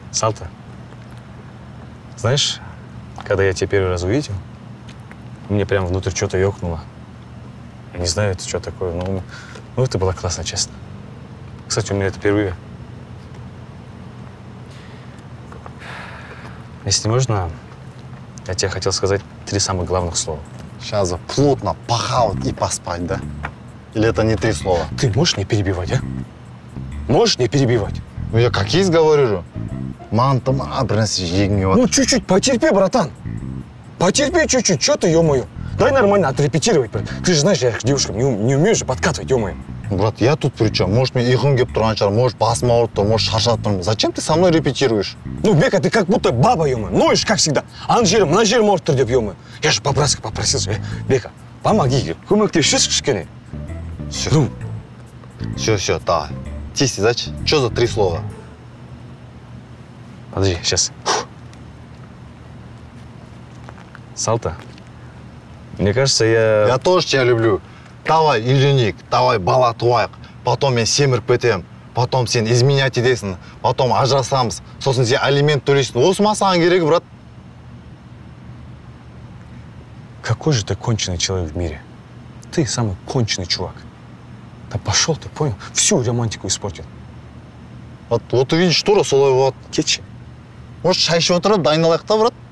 Салта, знаешь, когда я тебя первый раз увидел, мне прям внутрь что-то ёкнуло. Я не знаю, это что такое, но это было классно, честно. Кстати, у меня это впервые. Если можно, я тебе хотел сказать 3 самых главных слова. Сейчас плотно похавать и поспать, да? Или это не 3 слова? Ты можешь не перебивать, а? Можешь не перебивать? Ну я как есть говорю же. Мантам, Ну чуть-чуть потерпи, братан. Потерпи чуть-чуть, что ты, ё-моё. Дай нормально отрепетировать. Ты же знаешь, я к девушкам не умею же подкатывать, ё-моё. Брат, я тут при чем? Может, мне ұйқым келіп тұрған шығар, может, басым ауырып тұр, может, шаршап тұрмын. Зачем ты со мной репетируешь? Ну, Бека, ты как будто баба, ё-моё. Ноешь, как всегда. Ана жерім, мына жерім ауырып тұр деп, ё-моё. Я же по-братски попросил же. Бека, помоги. Көмектесші кішкене. Все. Все, давай. Тиси, зачем? Что за 3 слова? Подожди, сейчас. Салта, мне кажется, Я тоже тебя люблю. Давай, үйленейік, давай, бала туайық. Потом мен семіріп кетемін. Потом сен изменять етесің. Потом ажырасамыз. Сосын сен алимент төлейсің. Осы ма саған керек, брат? Какой же ты конченый человек в мире? Ты самый конченый чувак. Да пошел ты, понял? Всю романтику испортил. Вот увидишь, тура солай болады. Кетші. Может, шай ішіп отырып, дайындалайық та, брат?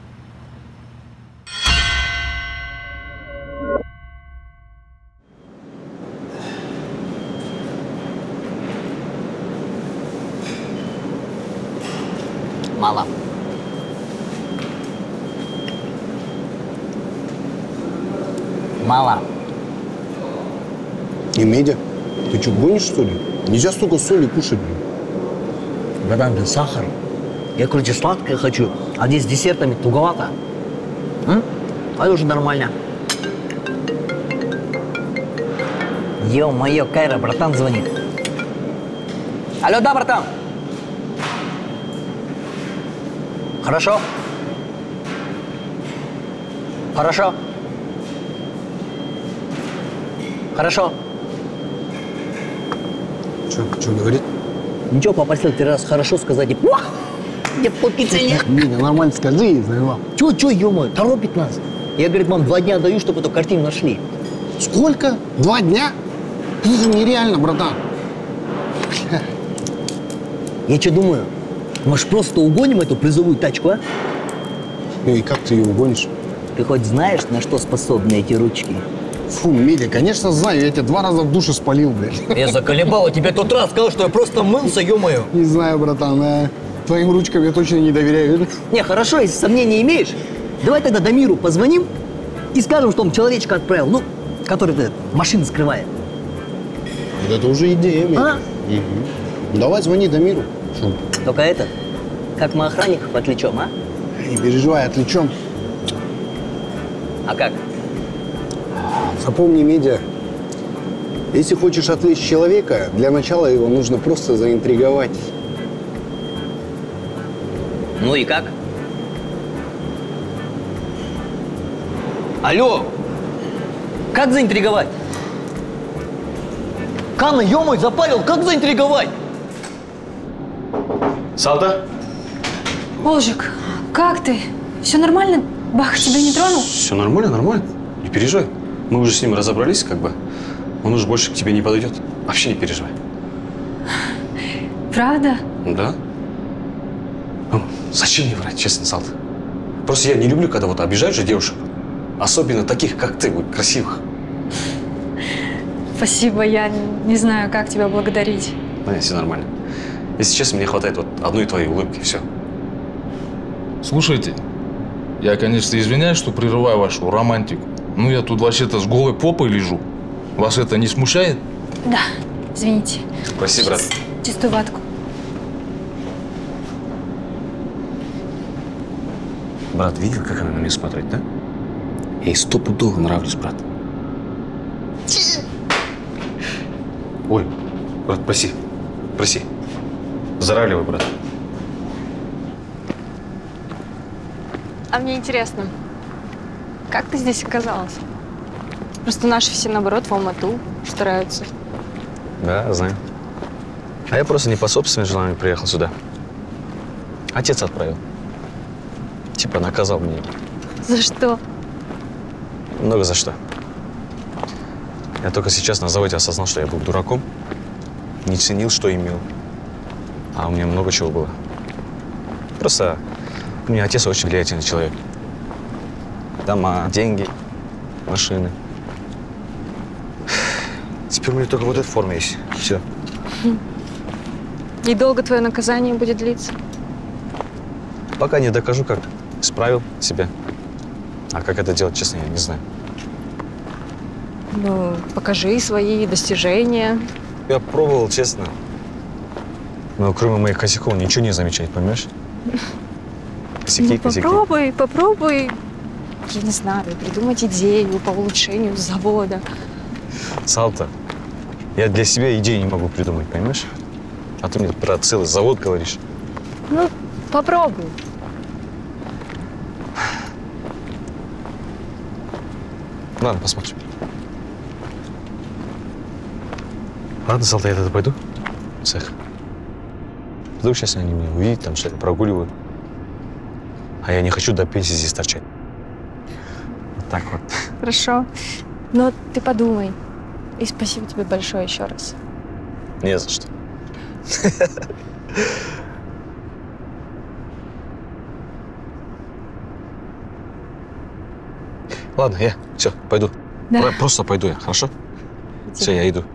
Мало. Мало. И Медя, ты что, гонишь, что ли? Нельзя столько соли кушать. Братан, блин, сахар. Я, короче, сладкое хочу, а здесь с десертами туговато. А это уже нормально. Ё-моё, Кайра, братан звонит. Алло, да, братан? Хорошо? Хорошо? Хорошо? Что говорит? Ничего, попросил 3 раза хорошо сказать и мне попицели. Медя, нормально скажи, заебал. Чё, ё-моё, торопит нас. Я, говорит, вам 2 дня даю, чтобы эту картину нашли. Сколько? 2 дня? Это нереально, братан. Я что думаю, может, просто угоним эту призовую тачку, а? Ну и как ты ее угонишь? Ты хоть знаешь, на что способны эти ручки? Фу, Медя, конечно знаю, я тебя 2 раза в душе спалил, блядь. Я заколебал, тебе тот раз сказал, что я просто мылся, ё-моё. Не знаю, братан, твоим ручкам я точно не доверяю. Не, хорошо, если сомнения имеешь, давай тогда Дамиру позвоним и скажем, что он человечка отправил, ну, который машину скрывает. Вот это уже идея, Медя. Угу. Давай звони Дамиру. Шо? Только как мы охранников отвлечем, а? Не переживай, отвлечем. А как? Запомни, Медя, если хочешь отвлечь человека, для начала его нужно просто заинтриговать. Ну и как? Алло! Как заинтриговать? Канна, ё-моё, запарил, как заинтриговать? Салта? Олжик, как ты? Все нормально? Бах тебя не тронул? Все нормально, нормально. Не переживай. Мы уже с ним разобрались, как бы. Он уже больше к тебе не подойдет. Вообще не переживай. Правда? Да. Ну, зачем мне врать, честно, Салта? Просто я не люблю, когда вот обижают же девушек. Особенно таких, как ты, вот, красивых. Спасибо, я не знаю, как тебя благодарить. Да, нет, все нормально. Если честно, мне хватает вот одной твоей улыбки, и все. Слушайте, я, конечно, извиняюсь, что прерываю вашу романтику. Ну, я тут вообще-то с голой попой лежу. Вас это не смущает? Да, извините. Прости, брат. Чистую ватку. Брат, видел, как она на меня смотрит, да? Я ей стопудово нравлюсь, брат. Ой, брат, проси. Проси. Заравливай, брат. А мне интересно, как ты здесь оказалась? Просто наши все, наоборот, в Алмату стараются. Да, знаю. А я просто не по собственному желанию приехал сюда. Отец отправил. Типа наказал меня. За что? Много за что. Я только сейчас на заводе осознал, что я был дураком. Не ценил, что имел. А у меня много чего было. Просто у меня отец очень влиятельный человек. Дома, деньги, машины. Теперь у меня только вот эта форма есть. Все. И долго твое наказание будет длиться? Пока не докажу, как исправил себя. А как это делать, честно, я не знаю. Ну, покажи свои достижения. Я пробовал, честно. Но кроме моих косяков ничего не замечать, понимаешь? Косяки, Ну, косяки. попробуй, я не знаю, придумать идею по улучшению завода. Салта, я для себя идеи не могу придумать, понимаешь? А ты мне про целый завод говоришь. Ну, попробуй. Ладно, посмотрим. Ладно, Салта, я тогда пойду в цех. Вдруг сейчас они меня увидят, там что-то прогуливают. А я не хочу до пенсии здесь торчать. Вот так вот. Хорошо. Но ты подумай. И спасибо тебе большое еще раз. Не за что. Ладно, я все, пойду. Да. Просто пойду я, хорошо? Все, я иду.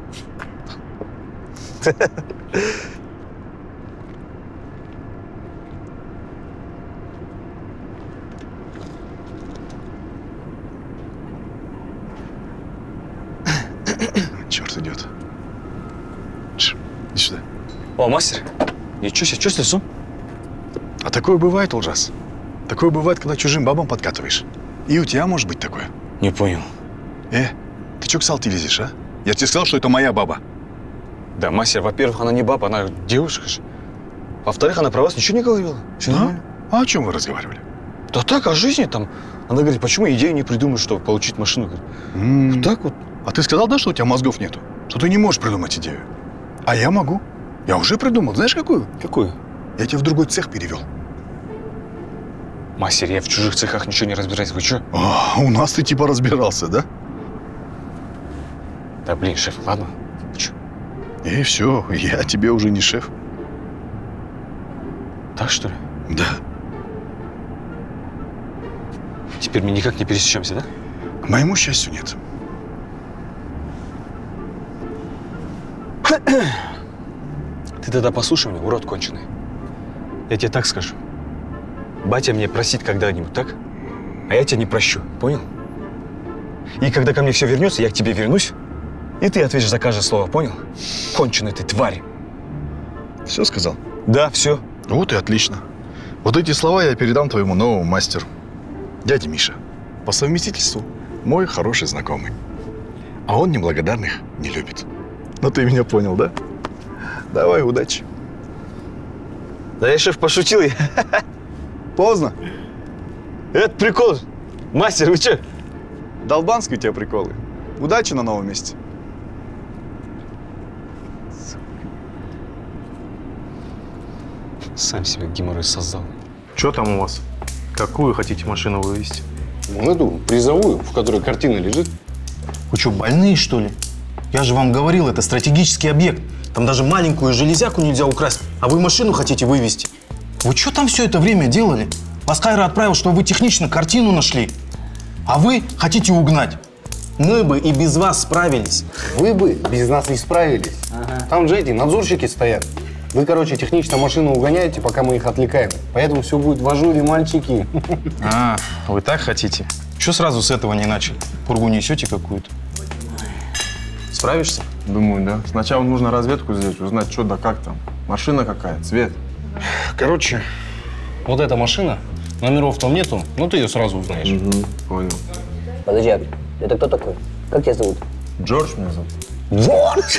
Черт идет. Иди сюда. О, мастер, ничего себе, что с лицом? А такое бывает, Улжас. Такое бывает, когда чужим бабам подкатываешь. И у тебя может быть такое. Не понял. Ты чё к Салте лезешь, а? Я тебе сказал, что это моя баба. Да, мастер, во-первых, она не баба, она девушка же. Во-вторых, она про вас ничего не говорила. Все нормально? А о чем вы разговаривали? Да так, о жизни там. Она говорит, почему идею не придумаешь, чтобы получить машину? Говорит, вот так вот. А ты сказал, да, что у тебя мозгов нету? Что ты не можешь придумать идею? А я могу. Я уже придумал. Знаешь, какую? Какую? Я тебя в другой цех перевел. Мастер, я в чужих цехах ничего не разбираюсь. Вы что? У нас ты типа разбирался, да? Да блин, шеф, ладно. Вы что? И все, я тебе уже не шеф. Так что ли? Да. Теперь мы никак не пересечемся, да? К моему счастью, нет. Ты тогда послушай меня, урод конченый. Я тебе так скажу. Батя мне простит когда-нибудь, так? А я тебя не прощу, понял? И когда ко мне все вернется, я к тебе вернусь, и ты ответишь за каждое слово, понял? Конченый ты, тварь. Все сказал? Да, все. Вот и отлично. Вот эти слова я передам твоему новому мастеру, дяде Миша. По совместительству мой хороший знакомый. А он неблагодарных не любит. Ну ты меня понял, да? Давай, удачи. Да я, шеф, пошутил я. Поздно. Это прикол. Мастер, вы что? Долбанские у тебя приколы. Удачи на новом месте. Сам себе геморрой создал. Что там у вас? Какую хотите машину вывезти? Вон эту призовую, в которой картина лежит. Вы что, больные, что ли? Я же вам говорил, это стратегический объект. Там даже маленькую железяку нельзя украсть, а вы машину хотите вывезти. Вы что там все это время делали? Вас Кайра отправил, что вы технично картину нашли, а вы хотите угнать. Мы бы и без вас справились. Вы бы без нас не справились. Там же эти надзорщики стоят. Вы, короче, технично машину угоняете, пока мы их отвлекаем. Поэтому все будет в ажуре, мальчики. А, вы так хотите? Что сразу с этого не начали? Пургу несете какую-то? Справишься? Думаю, да. Сначала нужно разведку сделать, узнать, что да как там. Машина какая, цвет. Короче, вот эта машина, номеров там нету, но ты ее сразу узнаешь. Понял. Подожди, а это кто такой? Как тебя зовут? Джордж меня зовут. Джордж!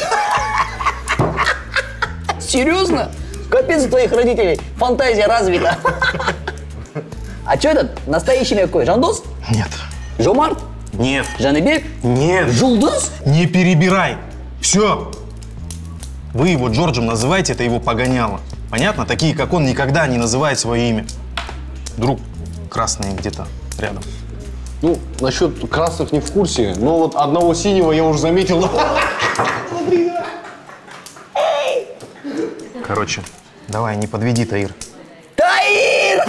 Серьезно? Капец у твоих родителей. Фантазия развита. А что этот? Настоящий имя какой? Жандос? Нет. Жомарт? Нет. Жаныбек? Нет. Жулдыз? Не перебирай. Все. Вы его Джорджем называете, это его погоняло. Понятно? Такие, как он, никогда не называют свое имя. Вдруг красные где-то рядом. Ну, насчет красных не в курсе, но вот одного синего я уже заметил. Короче, давай, не подведи, Таир. Таир!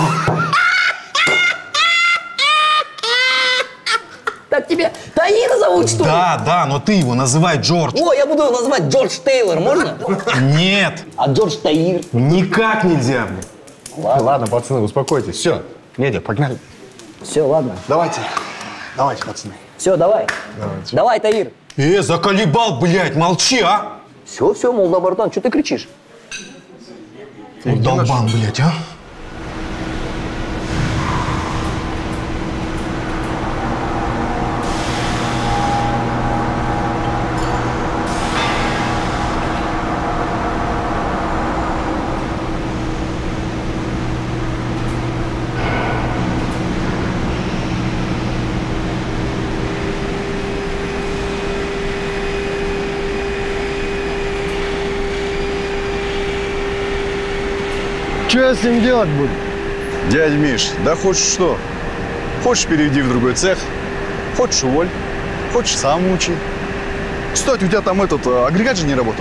Так тебя Таир зовут, что ли? Да, но ты его называй Джордж. О, я буду его называть Джордж Тейлор, можно? Нет, А Джордж Таир? никак нельзя. Ладно, пацаны, успокойтесь. Все, Недя, погнали. Все, ладно. Давайте, пацаны. Все, давай. Давай, Таир. Заколебал, блядь, молчи, а? Все, молодой братан, что ты кричишь? Долбан, блядь, а? Что я с ним делать буду? Дядь Миш, да хочешь что? Хочешь, перейди в другой цех, хочешь, уволь, хочешь, сам учи. Кстати, у тебя там этот агрегат же не работал.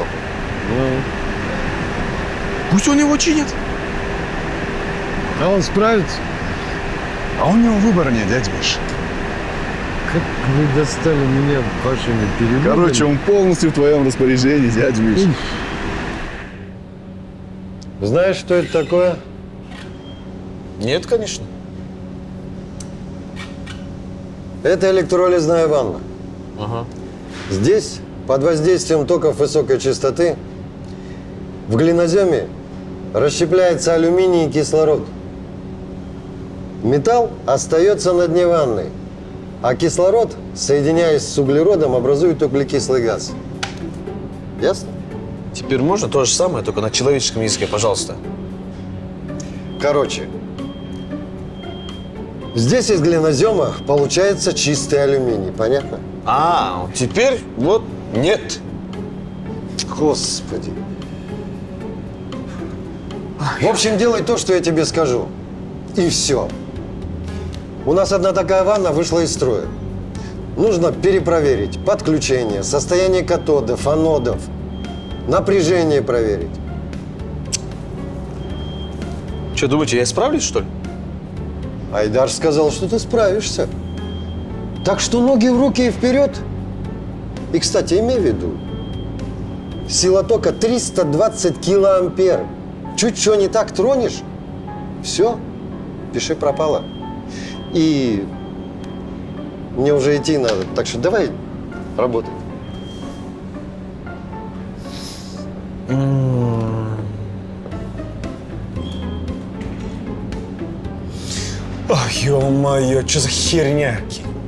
Пусть он его чинит. А он справится? А у него выбора нет, дядь Миш. Как вы достали меня вашими переводами. Короче, он полностью в твоем распоряжении, дядь Миш. Знаешь, что это такое? Нет, конечно. Это электролизная ванна. Ага. Здесь, под воздействием токов высокой частоты, в глиноземе расщепляется алюминий и кислород. Металл остается на дне ванны, а кислород, соединяясь с углеродом, образует углекислый газ. Ясно? Теперь можно то же самое, только на человеческом языке, пожалуйста. Короче, здесь из глинозема получается чистый алюминий, понятно? А, теперь вот нет. Господи. В общем, делай то, что я тебе скажу. И все. У нас одна такая ванна вышла из строя. Нужно перепроверить подключение, состояние катодов, анодов, напряжение проверить. Что, думаете, я справлюсь, что ли? Айдар сказал, что ты справишься. Так что ноги в руки и вперед. И, кстати, имей в виду, сила тока 320 килоампер. Чуть что не так тронешь, все, пиши пропало. И мне уже идти надо, так что давай работай. Ах, ё-моё, что за херня?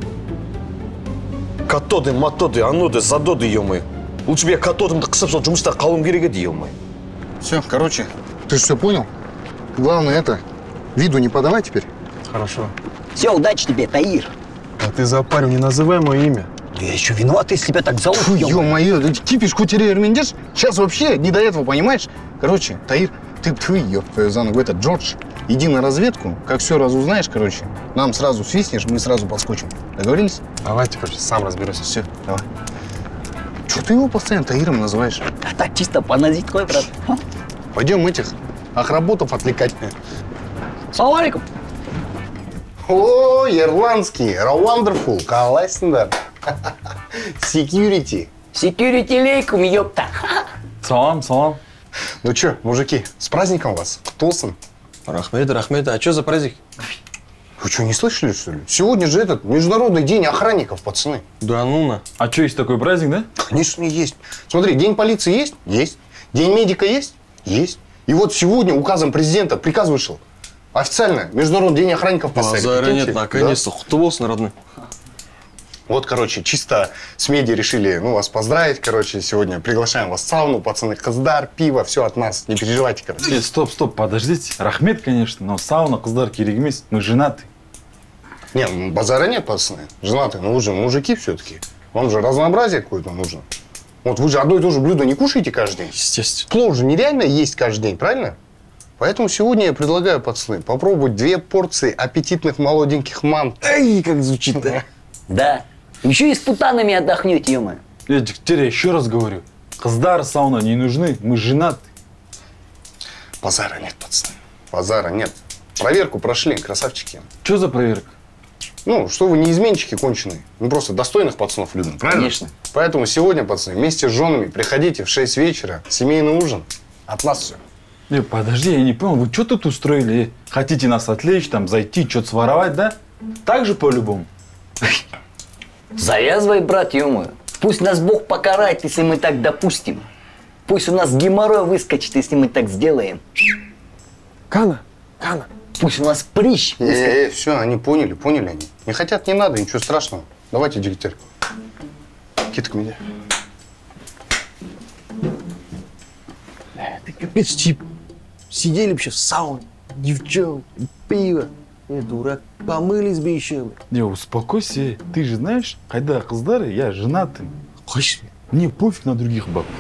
Катоды, матоды, аноды, задоды, ё-моё. Лучше бы я катодым қысып сол жұмыста қалуым керек еді, ё-моё. Все, короче, ты же все понял? Главное это, виду не подавай теперь. Хорошо. Все, удачи тебе, Таир. А ты зоопарю не называй мое имя. Я еще виноват, если тебя так зовут. Ё-моё, ты кипишь кутерей сейчас вообще не до этого, понимаешь? Короче, Таир, ты ёб твою за ногу, этот Джордж, иди на разведку, как все разузнаешь, короче, нам сразу свистнешь, мы сразу подскочим. Договорились? Давайте, короче, сам разберусь. Все, давай. Че ты его постоянно Таиром называешь? А так чисто поназить твой, брат. Пойдем этих охработов отвлекать. Салам алейкум. О, ирландский, wonderful, классный. Security. Security алейкум, ёпта. Салам, салам. Ну что, мужики, с праздником вас, Толсон. Рахмет, рахмет. А что за праздник? Вы что, не слышали, что ли? Сегодня же этот Международный день охранников, пацаны. Да ну на. А что, есть такой праздник, да? Конечно, есть. Смотри, день полиции есть? Есть. День медика есть? Есть. И вот сегодня указом президента приказ вышел. Официально Международный день охранников поставили. Базара нет, Прикиньте? наконец-то. Құтты болсын, родной. Вот, короче, чисто с медиа решили, вас поздравить, короче, сегодня приглашаем вас в сауну, пацаны, қыздар, пиво, все от нас, не переживайте, короче. Стоп, подождите. Рахмет, конечно, но сауна, қыздар керек емес, мы женаты. Не, базара нет, пацаны, женаты, но вы же мужики все-таки. Вам же разнообразие какое-то нужно. Вот вы же одно и то же блюдо не кушаете каждый день. Естественно. Плов же нереально есть каждый день, правильно? Поэтому сегодня я предлагаю, пацаны, попробовать 2 порции аппетитных молоденьких мам. Эй, как звучит, да? Да. Еще и с путанами отдохнете, ё-моё. Я тебе еще раз говорю. Кыздар сауна не нужны, мы женаты. Базара нет, пацаны. Базара нет. Проверку прошли, красавчики. Что за проверка? Ну, что вы не изменщики конченые. Мы просто достойных пацанов любим, правильно? Конечно. Поэтому сегодня, пацаны, вместе с женами приходите в 6 вечера. Семейный ужин. От нас все. Не, подожди, я не понял, вы что тут устроили? Хотите нас отвлечь, там, зайти, что-то своровать, да? Так же по-любому. Завязывай, брат, ё-моё. Пусть нас Бог покарает, если мы так допустим. Пусть у нас геморрой выскочит, если мы так сделаем. Кана. Пусть у нас прыщ выскочит. Все, они поняли они. Не хотят, не надо, ничего страшного. Давайте, дегтярь. Кита к мне. Ты капец, тип. Сидели бы сейчас в сауне, девчонки, пиво. Дурак, помылись бы еще. Не, успокойся, ты же знаешь, когда кыздары, я женатый. Хочешь? Мне пофиг на других баб.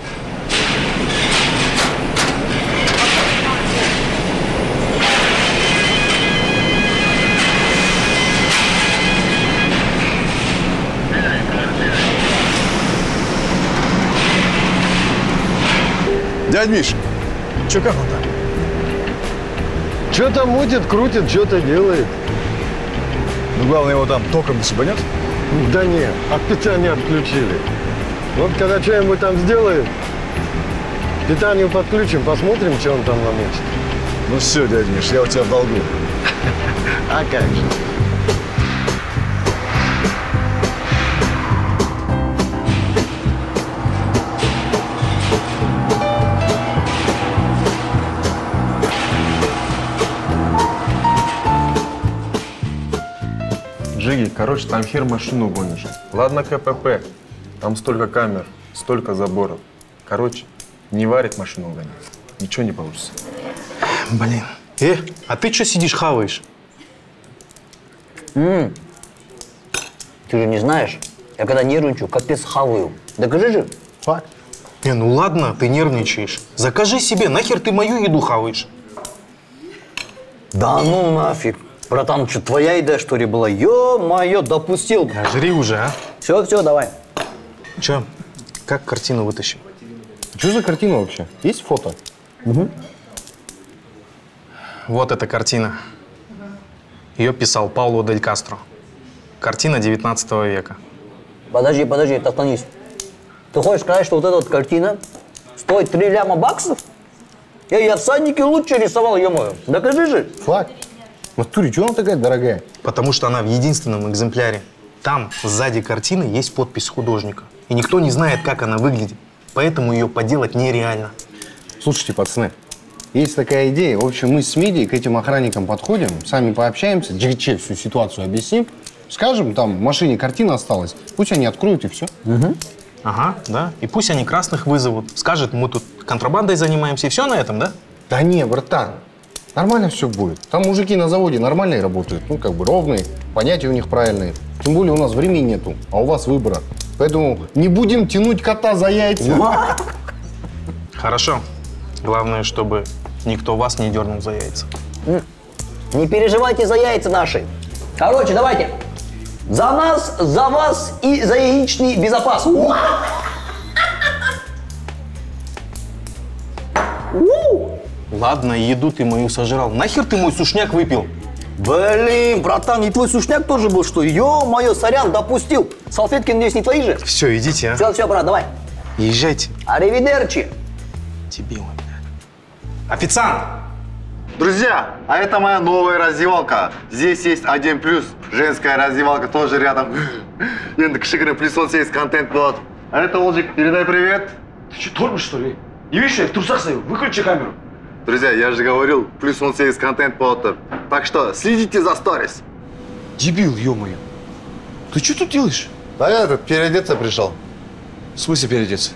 Дядь Миш, что как он там? Что-то мутит, крутит, что-то делает. Ну, главное, его там током не шибанет. Да нет, от питания отключили. Вот когда что-нибудь там сделает, питанию подключим, посмотрим, что он там намутит. Ну все, дядь Миш, я у тебя в долгу. А как же? Джиги, короче, там хер машину гонишь. Ладно КПП, там столько камер, столько заборов. Короче, не варит машину гонять. Ничего не получится. Блин. А ты что сидишь, хаваешь? Ты же не знаешь, я когда нервничаю, капец хаваю. Докажи же. Факт. Ну ладно, ты нервничаешь. Закажи себе, нахер ты мою еду хаваешь? Да ну нафиг. Братан, что, твоя еда, что ли, была? Ё-моё, допустил. Жри уже, а? Все, давай. Че, как картину вытащим? Что за картина вообще? Есть фото? Вот эта картина. Ее писал Пауло Дель Кастро. Картина 19 века. Подожди, остановись. Ты хочешь сказать, что вот эта вот картина стоит 3 ляма баксов? Я в саднике лучше рисовал, ё-моё. Докажи же. Факт. В натуре, чего она такая дорогая? Потому что она в единственном экземпляре. Там, сзади картины, есть подпись художника. И никто не знает, как она выглядит. Поэтому ее поделать нереально. Слушайте, пацаны, есть такая идея. В общем, мы с Мидией к этим охранникам подходим, сами пообщаемся, Джигиче всю ситуацию объясним. Скажем, там в машине картина осталась, пусть они откроют и все. Ага, да. И пусть они красных вызовут. Скажут, мы тут контрабандой занимаемся, и все на этом, да? Да не, братан, нормально все будет. Там мужики на заводе нормальные работают, ну как бы ровные, понятия у них правильные. Тем более у нас времени нету, а у вас выбора. Поэтому не будем тянуть кота за яйца. Хорошо. Главное, чтобы никто вас не дернул за яйца. Не переживайте за яйца наши. Короче, давайте. За нас, за вас и за яичный безопас. Ладно, еду ты мою сожрал. Нахер ты мой сушняк выпил? Блин, братан, и твой сушняк тоже был, что? Ё-моё, сорян, допустил. Салфетки, надеюсь, не твои же? Все, идите, а. Все, брат, давай. Езжайте. Аривидерчи. Дебилы, блядь. Официант! Друзья, а это моя новая раздевалка. Здесь есть 1+, женская раздевалка тоже рядом. Енді кішігірім плюс 18 контент болады. А это Олжик, передай привет. Ты что, тормоз, что ли? Не видишь, я в трусах стою. Выключи камеру. Друзья, я же говорил, плюс 18 контент болады. Так что следите за сторис. Дебил, ё-моё. Ты что тут делаешь? Да я переодеться пришел. В смысле переодеться?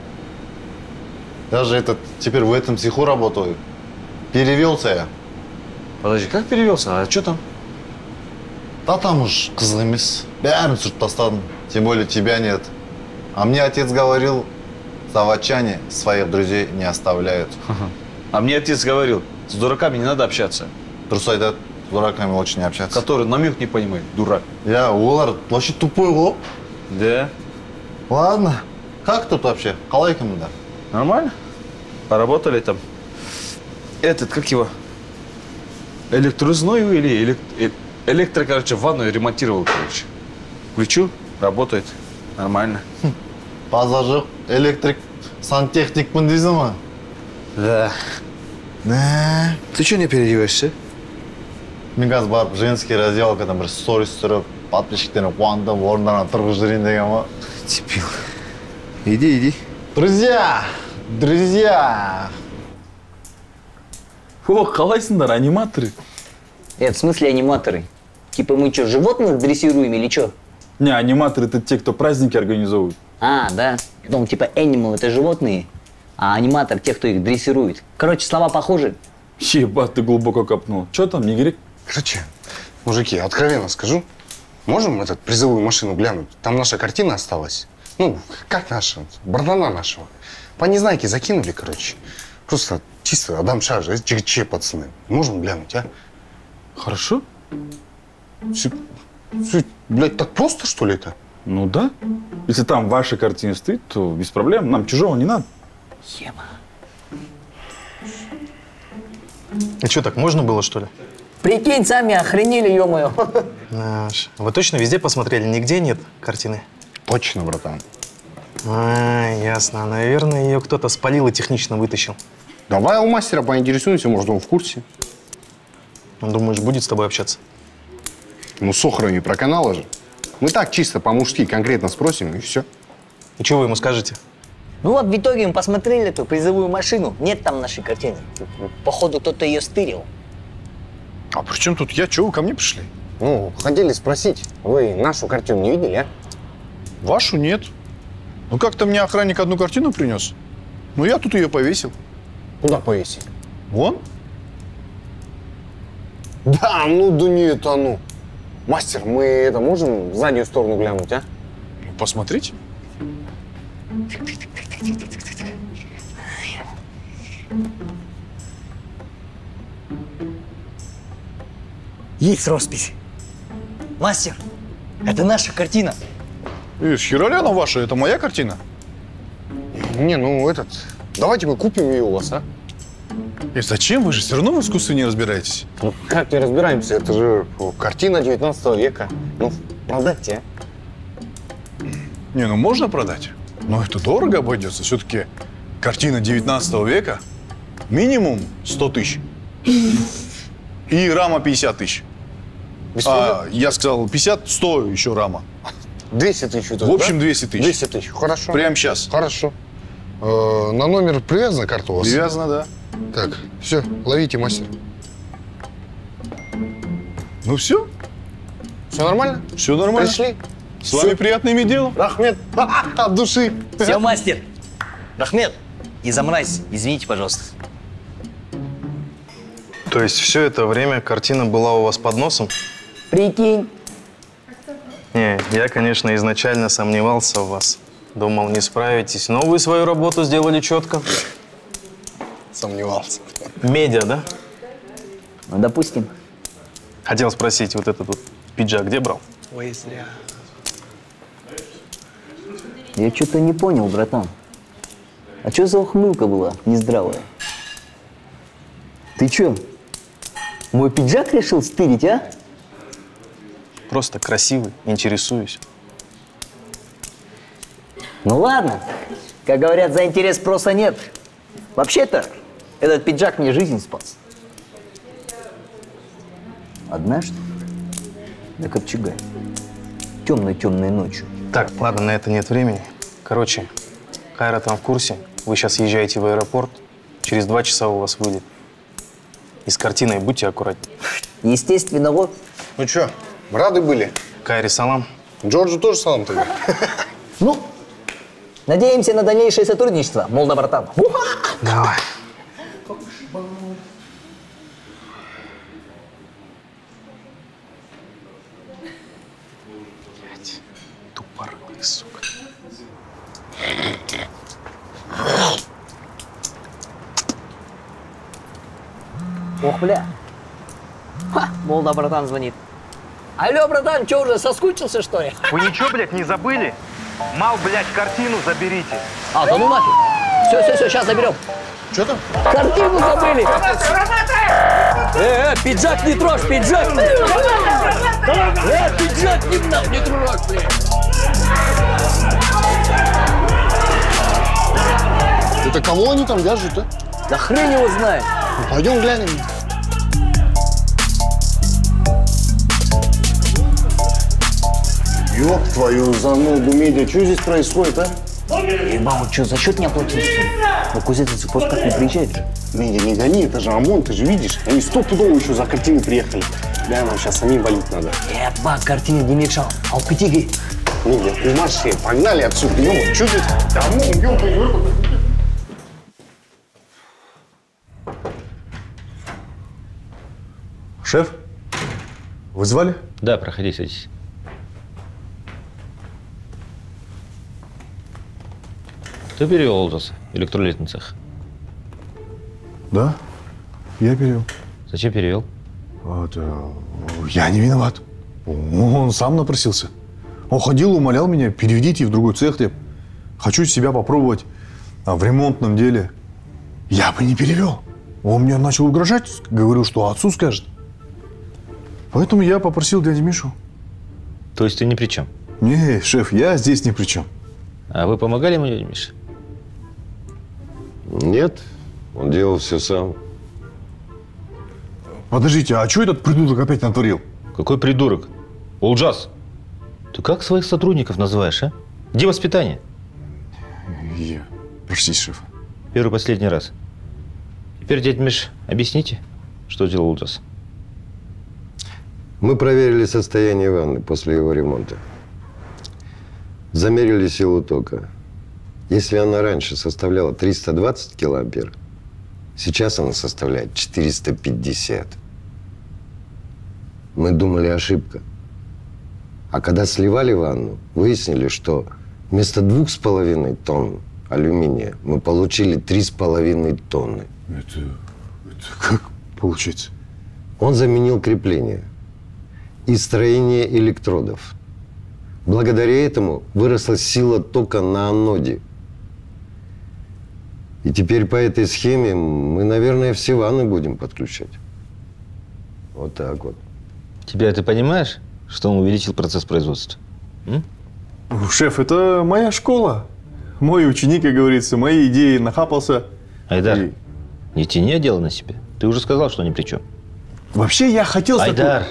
Я же теперь в этом цеху работаю. Перевелся я. Подожди, как перевелся? А что там? Да там уж қызық емес. Бәрін сүріп тастадым. Тем более тебя нет. А мне отец говорил, Заводчане своих друзей не оставляют. А мне отец говорил, с дураками не надо общаться. Дұрыс айтады, с дураками лучше не общаться. Который намек не понимает, дурак. Я, олар вообще тупой ғой. Да. Ладно. Как тут вообще? Қалай кімді? Нормально. Поработали там. Этот, как его? Электрозную или электро, короче, ванную ремонтировал, короче. Включил, работает. Нормально. Пазажық, электрик, сантехникпін дейсің ма? Да. Ты что не переодеваешься? Мен қазір барып женский разделкадан бір сторис түсіріп, подписчиктеріне қуантып, орындарына тұрғызып жіберейін деген ғой. Дебил. Иди. Друзья! О, қалайсыңдар, аниматоры? В смысле аниматоры? Типа мы что, животных дрессируем или что? Не, аниматоры это те, кто праздники организовывают. А, да. Я думал, типа animal это животные, а аниматор те, кто их дрессирует. Короче, слова похожи. Ебать, ты глубоко копнул. Че там, не грек? Короче, мужики, откровенно скажу, можем этот призовую машину глянуть? Там наша картина осталась. Ну, как наша? Бардана нашего. По незнайке закинули, короче. Просто чисто Адам Шаржа, че, пацаны. Можем глянуть, а? Хорошо. Все, блядь, так просто, что ли, это? Ну да. Если там ваша картина стоит, то без проблем. Нам чужого не надо. Ема. И что, так можно было, что ли? Прикинь, сами охренели, ё-моё. Вы точно везде посмотрели? Нигде нет картины? Точно, братан. Ясно. Наверное, ее кто-то спалил и технично вытащил. Давай у мастера поинтересуемся, может, он в курсе. Думаешь, будет с тобой общаться? Ну, с охрами про каналы же. Мы так чисто по-мужски конкретно спросим, и все. И что вы ему скажете? Ну вот, в итоге мы посмотрели эту призовую машину. Нет там нашей картины. Походу, кто-то ее стырил. А при чем тут я? Чего вы ко мне пришли? Ну, хотели спросить. Вы нашу картину не видели, а? Вашу нет. Ну как-то мне охранник одну картину принес. Ну я тут ее повесил. Куда повесили? Вон. Да, ну да не это ну. Мастер, мы это можем в заднюю сторону глянуть, а? Ну, посмотрите. Есть роспись. Мастер, это наша картина. С херали ваша, это моя картина? Не, ну давайте мы купим ее у вас, а? И зачем? Вы же все равно в искусстве не разбираетесь. Ну как не разбираемся? Это же картина 19 века. Ну, продайте, а? Не, ну можно продать. Но это дорого обойдется. Все-таки картина 19 века минимум 100 тысяч. И рама 50 тысяч. Я сказал 50, 100 еще рама. 200 тысяч. В общем, 200 тысяч. 200 тысяч, хорошо. Прямо сейчас. Хорошо. На номер привязана карта у вас? Привязана, да. Так, все, ловите, мастер. Ну все. Все нормально? Все нормально. Пришли? С вами приятно иметь дело. Рахмет, от души. Все, мастер. Рахмет, не замрайся. Извините, пожалуйста. То есть все это время картина была у вас под носом? Прикинь. Не, я, конечно, изначально сомневался в вас. Думал, не справитесь. Но вы свою работу сделали четко. Сомневался. Медиа, да? Ну, допустим. Хотел спросить, вот этот вот пиджак где брал? Ой, зря. Я что-то не понял, братан. А что за ухмылка была нездравая? Ты что, мой пиджак решил стырить, а? Просто красивый, интересуюсь. Ну ладно. Как говорят, за интерес спроса нет. Вообще-то, этот пиджак мне жизнь спас. Однажды на Копчега. Темной-темной ночью. Так, ладно, на это нет времени. Короче, Кайра там в курсе. Вы сейчас езжаете в аэропорт. Через 2 часа у вас вылет. И с картиной будьте аккуратнее. Естественно, вот. Ну что, рады были? Кайре салам. Джорджу тоже салам тогда. Ну, надеемся на дальнейшее сотрудничество, молодой братан. Давай. Тупорылый, сука. Ох, бля. Ха, Молда, братан, звонит. Алло, братан, что уже, соскучился, что ли? Вы ничего, блядь, не забыли? Мал, блядь, картину заберите. А, да ну нафиг. Все, сейчас заберем. Что там? Картину забыли. Пиджак не трожь, пиджак. Пиджак не трожь, блядь. Это кого они там вяжут, а? Да хрен его знает. Ну, пойдем глянем. Ёб твою за ногу, Медя, что здесь происходит, а? Мама, что, за счет не оплатил, что ли? Ну, кузнец просто как не приезжает же. Медя, не гони, это же ОМОН, ты же видишь. Они стопудово еще за картины приехали. Да, нам сейчас самим валить надо. Бак, картины не мешал. А у Кутиги? Медя, ты марши, погнали отсюда, ёб, что здесь? ОМОН, ёб. Шеф, вы звали? Да, проходи, садись. Ты перевел Олдоса, электролитный цех? Да, я перевел. Зачем перевел? Я не виноват. Он сам напросился. Он ходил, умолял меня, переведите в другой цех. Я хочу себя попробовать в ремонтном деле. Я бы не перевел. Он мне начал угрожать, говорил, что отцу скажет. Поэтому я попросил дядю Мишу. То есть ты ни при чем? Не, шеф, я здесь ни при чем. А вы помогали ему, дядя Миша? Нет, он делал все сам. Подождите, а что этот придурок опять натворил? Какой придурок? Олджас, ты как своих сотрудников называешь, а? Где воспитание? Простите, шеф. Первый и последний раз. Теперь, дядя Миш, объясните, что делал Олджас. Мы проверили состояние ванны после его ремонта. Замерили силу тока. Если она раньше составляла 320 килоампер, сейчас она составляет 450. Мы думали, ошибка. А когда сливали ванну, выяснили, что вместо 2,5 тонн алюминия мы получили 3,5 тонны. Это как получается? Он заменил крепление и строение электродов. Благодаря этому выросла сила тока на аноде. И теперь по этой схеме мы, наверное, все ванны будем подключать. Вот так вот. Теперь ты понимаешь, что он увеличил процесс производства? Шеф, это моя школа. Мой ученик, как говорится, мои идеи нахапался. Айдар, не тяни дело на себя. Ты уже сказал, что ни при чем. Вообще я хотел... Айдар!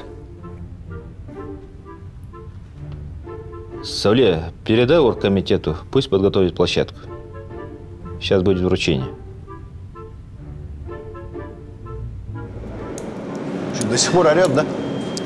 Савле, передай оргкомитету, пусть подготовит площадку. Сейчас будет вручение. Что, до сих пор орёт, да?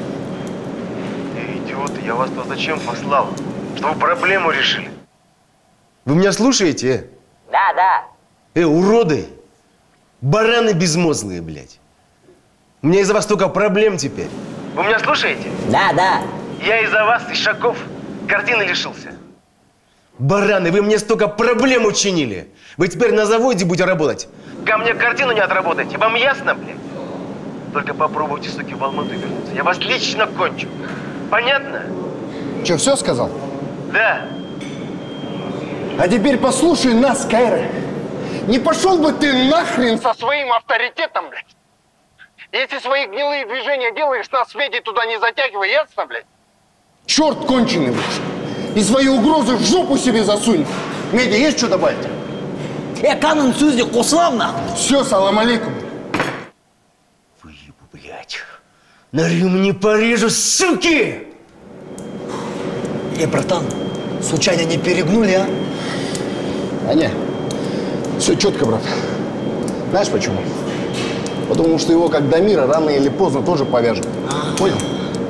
Идиоты, я вас-то зачем послал? Чтобы проблему решили. Вы меня слушаете? Да. Уроды! Бараны безмозглые, блядь. У меня из-за вас только проблем теперь. Вы меня слушаете? Да. Я из-за вас, Ишаков, картины лишился. Бараны, вы мне столько проблем учинили. Вы теперь на заводе будете работать. Ко мне картину не отработаете, вам ясно, блядь? Только попробуйте, суки, в Алмату вернуться. Я вас лично кончу. Понятно? Че, все сказал? Да. А теперь послушай нас, Кайра. Не пошел бы ты нахрен со своим авторитетом, блядь. Если свои гнилые движения делаешь, нас Феди туда не затягивай, ясно, блядь? Черт конченый, блядь. И свои угрозы в жопу себе засунь. Меди, есть что добавить? Канан Сюзи Куслам, нахуй. Все, салам алейкум. Выебу, блядь. На ремни порежу, суки! Братан, случайно не перегнули, а? А не, все четко, брат. Знаешь почему? Потому что его, как Дамира, рано или поздно тоже повяжут. Понял?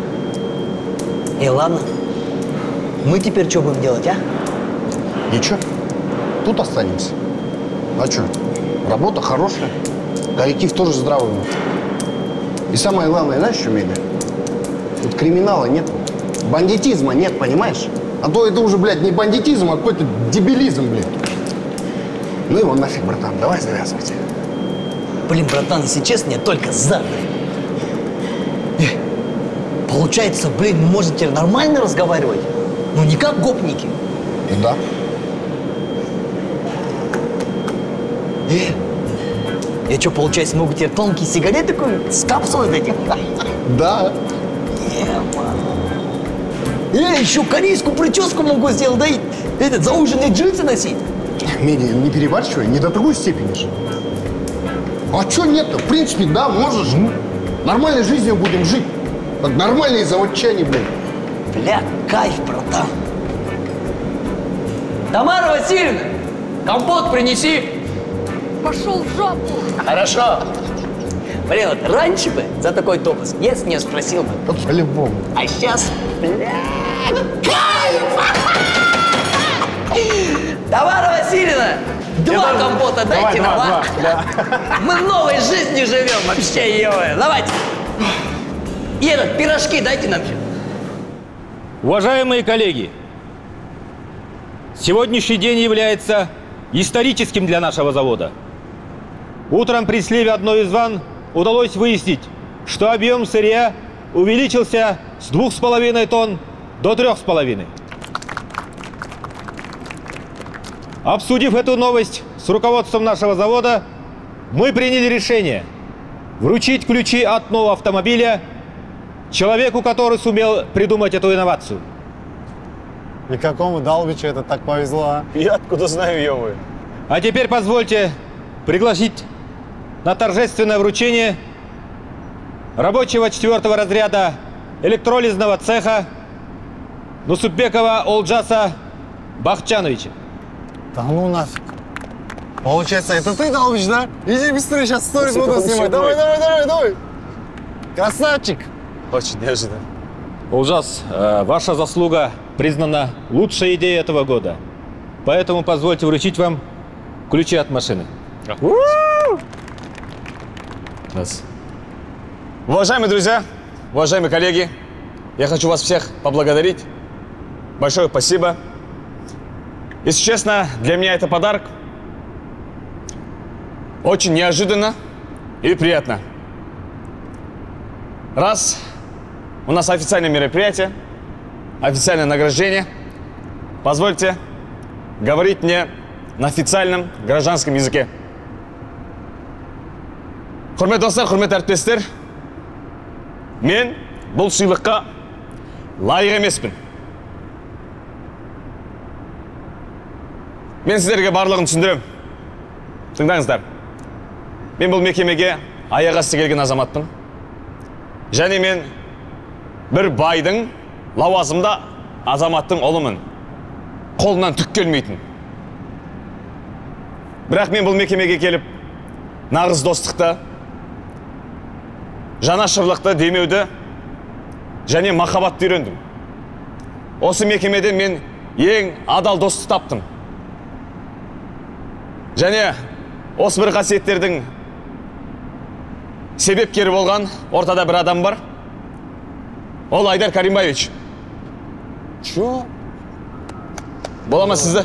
Ладно. Мы теперь что будем делать, а? Ничего. Тут останемся. А что? Работа хорошая. Коллектив тоже здравый. И самое главное, знаешь, что, Медя? Тут криминала нет. Бандитизма нет, понимаешь? А то это уже, блядь, не бандитизм, а какой-то дебилизм, блядь. Ну его нафиг, братан. Давай завязывайте. Блин, братан, если честно, я только за. Получается, блин, мы можем теперь нормально разговаривать? Ну, не как гопники. Да. Я что, получается, могу теперь тонкие сигареты курить? С капсулой этих? Да. Еще корейскую прическу могу сделать, да и зауженные джинсы носить. Мини, не перебарщивай, не до такой степени же. А что нет-то? В принципе, да, можешь. Нормальной жизнью будем жить. Как нормальные заводчане, блин. Бля, кайф, братан. Тамара Васильевна, компот принеси. Пошел в жопу. Хорошо. Блин, вот раньше бы за такой топос если не спросил бы. По-любому. А сейчас, бля, кайф! Тамара Васильевна, два компота дайте нам, а? Мы новой жизнью живем вообще, ё-моё. Давайте. И этот, пирожки дайте нам. Уважаемые коллеги, сегодняшний день является историческим для нашего завода. Утром при сливе одной из ванн удалось выяснить, что объем сырья увеличился с 2,5 тонн до 3,5. Обсудив эту новость с руководством нашего завода, мы приняли решение вручить ключи от нового автомобиля человеку, который сумел придумать эту инновацию. И какому Далбичу это так повезло, а? Я откуда знаю, ё-моё. А теперь позвольте пригласить на торжественное вручение рабочего 4-го разряда электролизного цеха Нусупбекова Олджаса Бахчановича. Да ну нафиг. Получается, это ты, Далбич, да? Иди быстрее, сейчас сторис буду снимать. Давай, давай, давай, давай. Красавчик. Очень неожиданно. Олджас, ваша заслуга признана лучшей идеей этого года. Поэтому позвольте вручить вам ключи от машины. Уважаемые друзья, уважаемые коллеги, я хочу вас всех поблагодарить. Большое спасибо. Если честно, для меня это подарок. Очень неожиданно и приятно. Раз у нас официальное мероприятие, официальное награждение, позвольте говорить мне на официальном гражданском языке. Құрметті достар, құрметті әріптестер, мен бұл сыйлыққа лайық емеспін. Мен сіздерге барлығын түсіндірем. Тыңдаңыздар. Мен бұл мекемеге аяқ асты келген азаматпын. Және мен бір байдың лауазымда азаматтың ұлымын. Қолынан түк келмейтін. Бірақ мен бұл мекемеге келіп, нағыз достықты, жанашырлықты демеуді және махаббатты үйрендім. Осы мекемеде мен ең адал досты таптым. Және осы бір қасиеттердің себепкері болған ортада бір адам бар. Ол Айдар Каримбаевич. Чо? Бола ма сізді?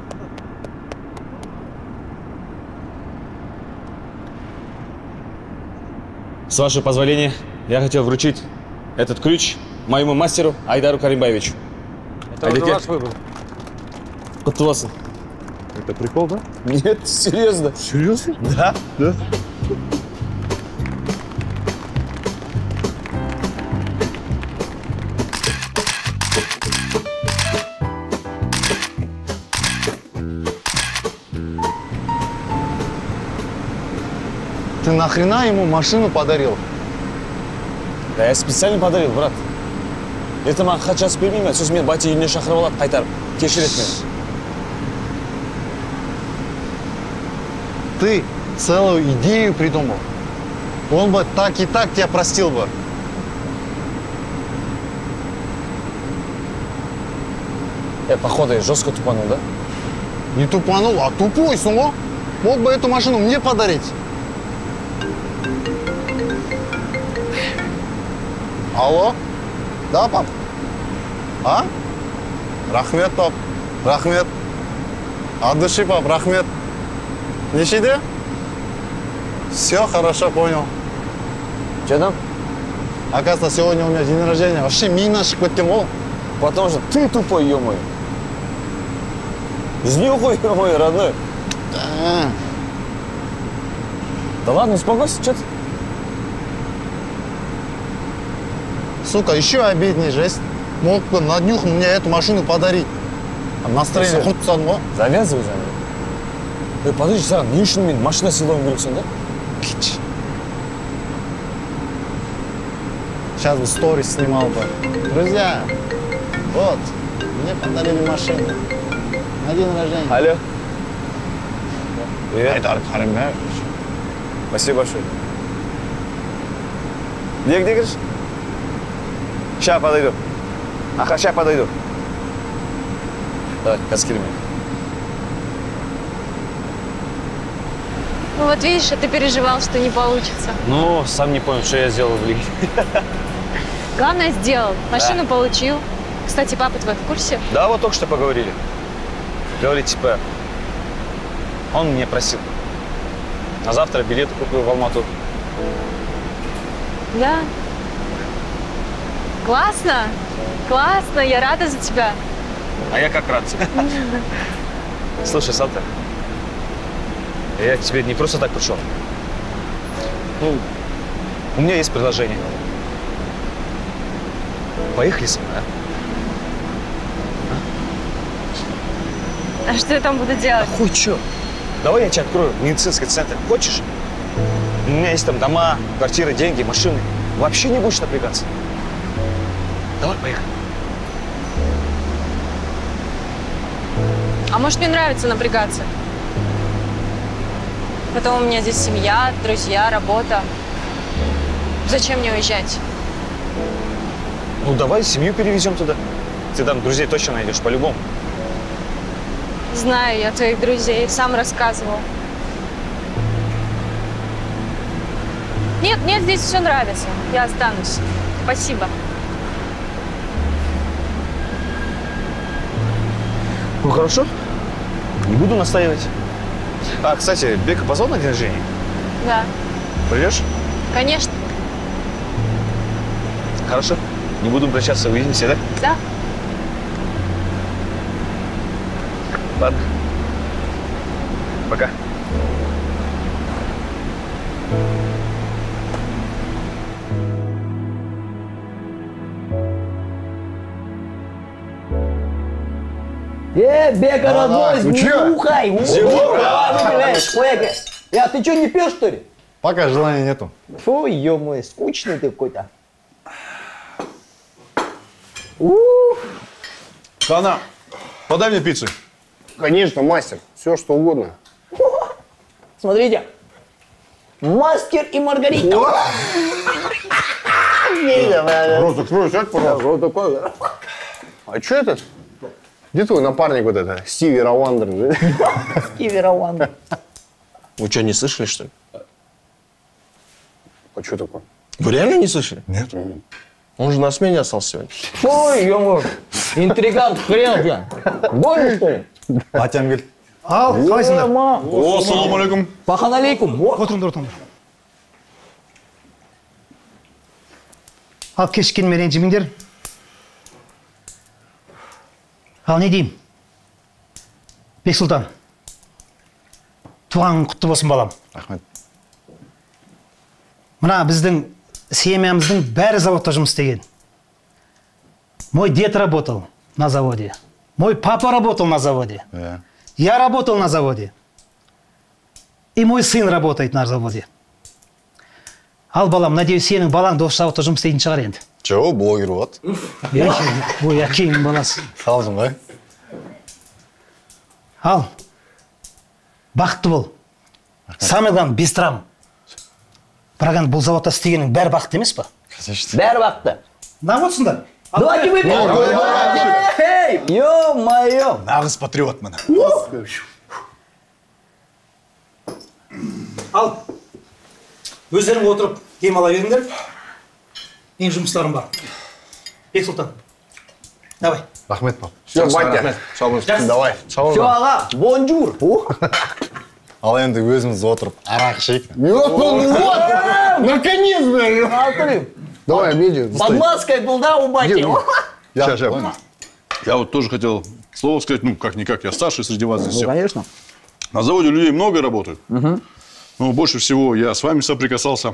С вашего позволения, я хотел вручить этот ключ моему мастеру Айдару Каримбаевичу. Это уже ваш выбор. Құттықтасың. Это прикол, да? Нет, серьезно. Серьезно? Да. Да. Ты нахрена ему машину подарил? Да я специально подарил, брат. Это маған хат жазып бермейме, сосын мен батя үйіне шақырып алады, қайтарып. Кешірет мені. Ты целую идею придумал. Он бы так и так тебя простил бы. Походу, я жестко тупанул, да? Не тупанул, а тупой, снова. Мог бы эту машину мне подарить. Алло? Да, пап? А? Рахмет, пап. Рахмет. От души, пап, рахмет. Нешеде? Все, хорошо, понял. Че там? Оказывается, сегодня у меня день рождения. Вообще мина шикветтем. Потому что ты тупой, ё-моё. Изнюхай, ё-моё, родной. Да. Да ладно, успокойся, что ты? Сука, еще обиднее жесть. Мог бы на днюх мне эту машину подарить. А настроение хоть пацан, Завязывай за мной. Подожди, саған не үшін мен машина сыйлауым керексің, да? Сейчас бы сторис снимал бы. Друзья, вот, мне подарили машину. На день рождения. Алло. Привет. Айдар Карим, да? Спасибо большое. Где говоришь? Сейчас подойду. Ага, сейчас подойду. Давай, каскири меня. Ну вот видишь, а ты переживал, что не получится. Ну, сам не понял, что я сделал в лиге. Главное сделал. Машину получил. Кстати, папа твой в курсе? Да, вот только что поговорили. Говорит, типа, он меня просил. На завтра билеты куплю в Алмату. Да. Классно. Классно, я рада за тебя. А я как рад. Слушай, Санта, я к тебе не просто так пришел. Ну, у меня есть предложение. Поехали со мной, А что я там буду делать? Хоть что. Давай я тебе открою медицинский центр. Хочешь? У меня есть там дома, квартиры, деньги, машины. Вообще не будешь напрягаться. Давай, поехали. А может, мне нравится напрягаться? Потом у меня здесь семья, друзья, работа. Зачем мне уезжать? Ну, давай семью перевезем туда. Ты там друзей точно найдешь, по-любому. Знаю я твоих друзей, сам рассказывал. Нет, мне здесь все нравится. Я останусь. Спасибо. Ну, хорошо. Не буду настаивать. А, кстати, Бека позвал на день рождения? Да. Придешь? Конечно. Хорошо. Не буду прощаться, увидимся, да? Да. Ладно. Пока. Бека, родной, ну чё? ухай! Я, ты что, не пьешь, что ли? Пока желания нету. Фу, ё-моё, скучный ты какой-то. Хана, подай мне пиццу. Конечно, мастер. Все, что угодно. Смотрите. Мастер и Маргарита. Рот открой, сядь, пожалуйста. А что это? Где твой напарник вот это? Стиви Равандер. Стиви Равандер. Вы что, не слышали, что ли? А что такое? Вы реально не слышали? Нет. Он же на смене остался сегодня. Ой, ё-моё. Интригант хрен, блин. Больно, что ли? Атянгел. Ал, қалайсыңдар? О, ассаламу алейкум. Пахан алейкум. Отырыңдар, отырыңдар. Ал, кешіккеніме ренжімеңдер. Ал, не деймін? Бексұлтан, туғаның құтты болсын, балам. Рахмет. Мына біздің семьямыздың бәрі заводта жұмыс істеген. Мой дед работал на заводе. Мой папа работал на заводе. Я работал на заводе. И мой сын работает на заводе. Ал, балам, надеюсь, сенің балаң да осы заводта жұмыс істейтін шығар енді. Чего, блогер вот? Ой, әкеңнің баласы. Салдым, да? Ал, бақытты бол. Самый главный, бестрам. Бірақ енді бұл заводта істегенің бәрі бақытты емес па? Бәрі бақытты. На, отырсыңдар. Давайте выпьем. Эй, ё-моё. Нағыз патриот мына. Ал, өздерің отырып дем ала беріңдер. Ең жұмыстарым бар. Бексұлтан, давай. Рахмет, пап. Все, батя. Салам. Давай. Все, ага, бонжур. Ал енді өзіміз отырып арақ ішейік. Наконец, блядь! Давай, обедим. Под маской был, да, у бати? Сейчас. Я вот тоже хотел слово сказать, ну, как-никак, я старший среди вас здесь. Ну, конечно. На заводе людей много работают. Но больше всего я с вами соприкасался.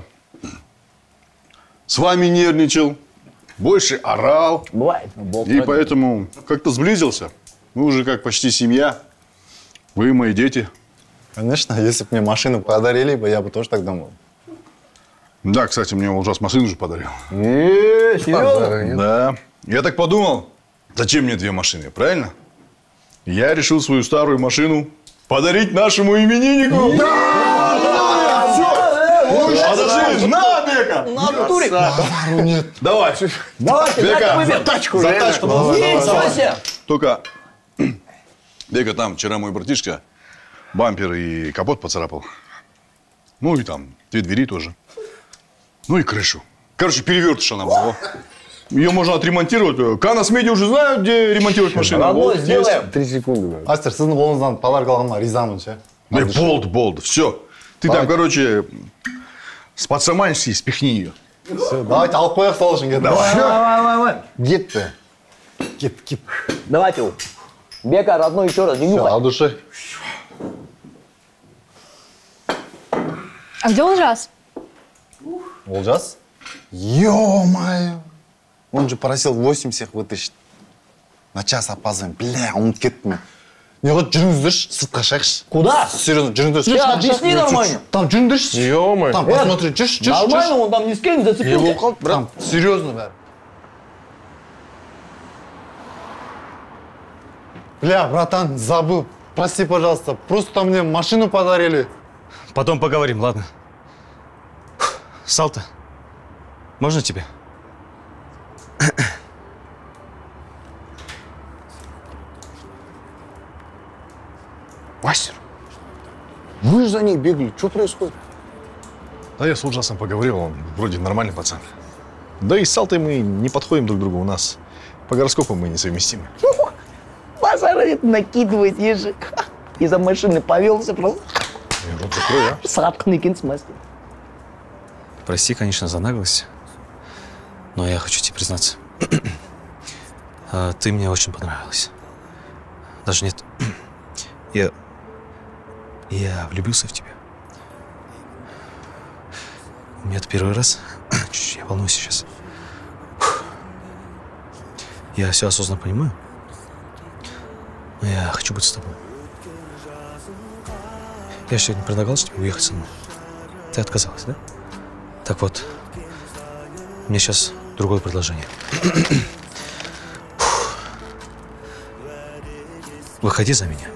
С вами нервничал. Больше орал. Бывает. И поэтому как-то сблизился. Мы уже как почти семья. Вы мои дети. Конечно, если бы мне машину подарили, я бы тоже так думал. Да, кстати, мне Олжас машину же подарил. Серьезно? Да. Я так подумал, зачем мне 2 машины, правильно? Я решил свою старую машину подарить нашему имениннику. Подожди, на, Бека! На натуре. Нет. Давай. Давайте, Бека, за тачку. За тачку. Давай. Только, Бека, там вчера мой братишка бампер и капот поцарапал. Ну и там 2 двери тоже. Ну и крышу. Короче, перевертыш она была. Ее можно отремонтировать. Канас Медиа уже знают, где ремонтировать машину. Вот сделаем. 3 секунды. Астер, сіздің қолыңыздан подарок алғаныма ризамын, ше. Болд. Все. Ты там, короче, спацамански спихни ее. Все, давайте алып қояйық сол үшін. Давай. Кетті. Кет. Давайте. Бека, родной, еще раз, не Все, нюхай. от души. А где Олжас? Олжас? Ё-моё! Он же просил 8 всех вытащить. На час опаздываем. Бля, он кетті. Не вот жүріңіздерші, сыртқа шығайықшы. Куда? Серьезно, жүріңіздерші. Ты объясни нормально. Там жүріңдерші. Ё-моё. Там посмотри, жүрші. Нормально, он там ни с кем не зацепился. Там, серьезно, бәрі. Бля, братан, забыл. Прости, пожалуйста. Просто мне машину подарили. Потом поговорим, ладно? Салта, можно тебе? Мастер, вы же за ней бегали. Что происходит? Да я с Олжасом поговорил, он вроде нормальный пацан. Да и с Салтой мы не подходим друг к другу. У нас по гороскопу мы несовместимы. Базарит, накидывает ежик. Из-за машины повелся просто. Рот закрой, а? Сраткный кинцмастер. Прости, конечно, за наглость, но я хочу тебе признаться. Ты мне очень понравилась. Даже нет. Я влюбился в тебя. У меня это первый раз. Чуть-чуть, я волнуюсь сейчас. Я все осознанно понимаю. Но я хочу быть с тобой. Я сегодня предлагал тебе уехать со мной. Ты отказалась, да? Так вот, у меня сейчас другое предложение. Выходи за меня.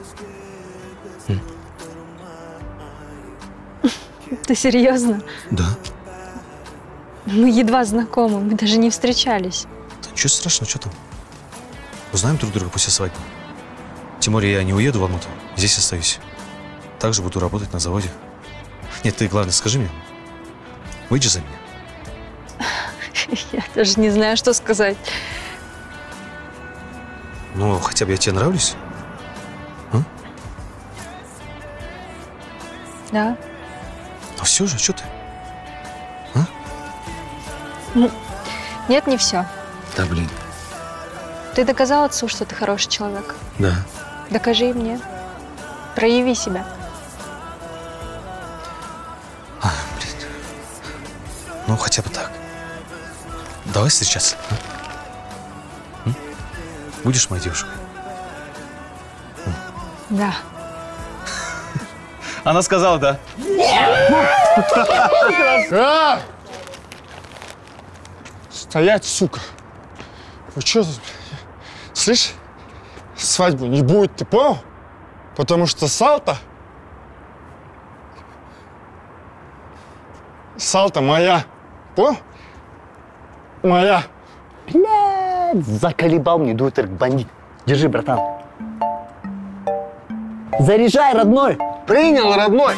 Ты серьезно? Да. Мы едва знакомы, мы даже не встречались. Да ничего страшного, что там? Узнаем друг друга после свадьбы. Тем более я не уеду в Алмату, здесь остаюсь. Также буду работать на заводе. Нет, ты, главное, скажи мне, выйди за меня. Я даже не знаю, что сказать. Ну, хотя бы я тебе нравлюсь? А? Да. Ну все же, что ты? Ну, нет, не все. Да, блин. Ты доказал отцу, что ты хороший человек. Да. Докажи и мне. Прояви себя. Блин. Ну, хотя бы так. Давай встречаться. А? Будешь моей девушкой? Да. Она сказала да. Стоять, сука. Вы что тут? Слышь, свадьбы не будет, ты понял? Потому что Салта моя. Понял? Моя. Блядь, заколебал мне доктор бандит. Держи, братан. Заряжай, родной. Принял, родной.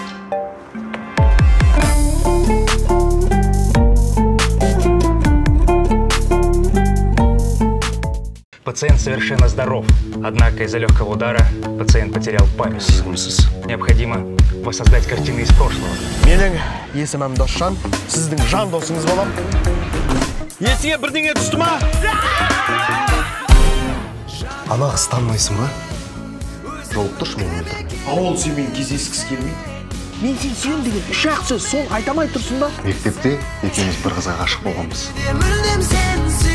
Пациент совершенно здоров, однако из-за легкого удара пациент потерял память. Необходимо воссоздать картины из прошлого. Менің есімім Досжан, сіздің жан досыңыз болам. Есіңе бірдеңе түсті ма? Ана қыз танымайсың ба? Жолып тұршы мен өлтірмей. А ол сенімен кездескісі келмейді. Мен сен сүйем деген үш-ақ сөз, сол айтамай тұрсың ба? Мектепте екеуміз бір қызға ғашық болғанбыз. Мүлдем сенсіз